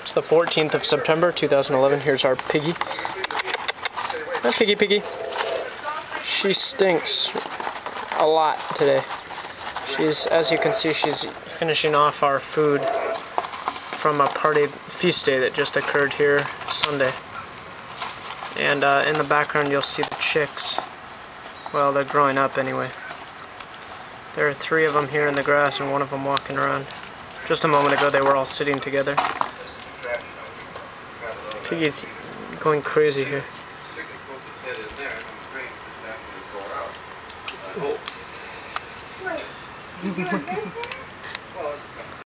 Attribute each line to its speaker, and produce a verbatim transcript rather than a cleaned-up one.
Speaker 1: It's the fourteenth of September two thousand eleven. Here's our piggy. Hi, Piggy Piggy. She stinks a lot today. She's, as you can see, she's finishing off our food from a party feast day that just occurred here Sunday. And uh, in the background you'll see the chicks. Well, they're growing up anyway. There are three of them here in the grass and one of them walking around. Just a moment ago they were all sitting together. Piggy's going crazy here.